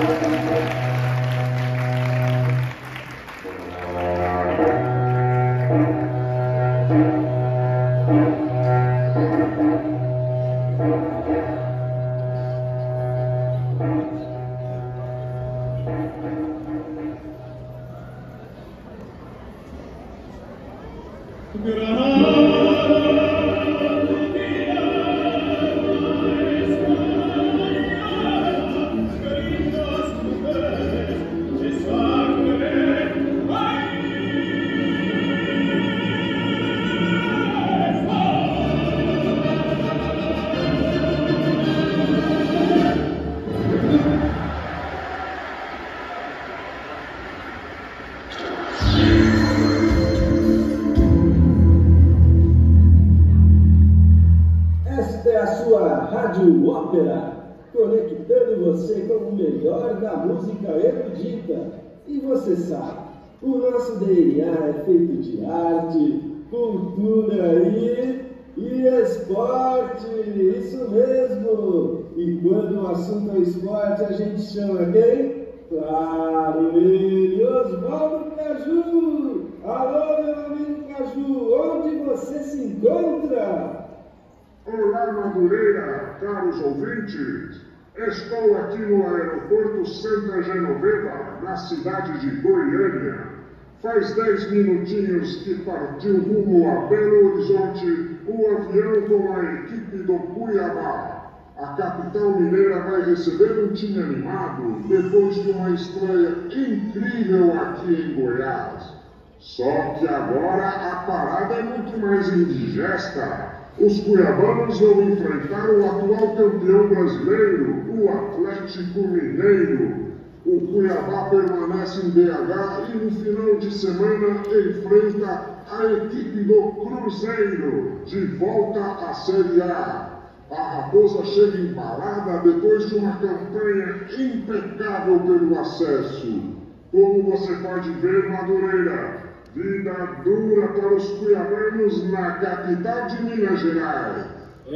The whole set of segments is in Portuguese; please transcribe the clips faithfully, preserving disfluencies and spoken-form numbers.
Esta é a sua Rádio Ópera, conectando você com o melhor da música erudita. E você sabe, o nosso D N A é feito de arte, cultura e, e esporte, isso mesmo. E quando o assunto é esporte, a gente chama quem? Claro, ele, Osvaldo Caju. Alô, meu amigo Caju, onde você se encontra? Olá, Madureira, caros ouvintes. Estou aqui no aeroporto Santa Genoveva, na cidade de Goiânia. Faz dez minutinhos que partiu rumo a Belo Horizonte o avião com a equipe do Cuiabá. A capital mineira vai receber um time animado depois de uma estreia incrível aqui em Goiás. Só que agora a parada é muito mais indigesta. Os cuiabanos vão enfrentar o atual campeão brasileiro, o Atlético Mineiro. O Cuiabá permanece em B H e no final de semana enfrenta a equipe do Cruzeiro, de volta à Série A. A Raposa chega embalada depois de uma campanha impecável pelo acesso. Como você pode ver, Madureira, vida dura para os cuiabanos na capital de Minas Gerais.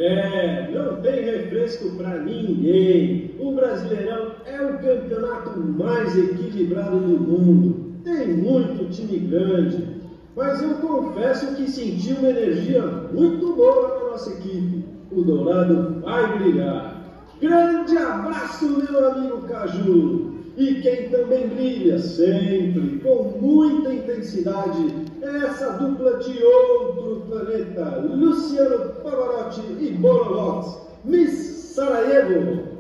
É, não tem refresco para ninguém. O Brasileirão é o campeonato mais equilibrado do mundo. Tem muito time grande. Mas eu confesso que senti uma energia muito boa na nossa equipe. O Dourado vai brilhar. Grande abraço, meu amigo Caju. E quem também brilha sempre, com muita intensidade, é essa dupla de outro planeta, Luciano Pavarotti e Bono Vox, Miss Sarajevo.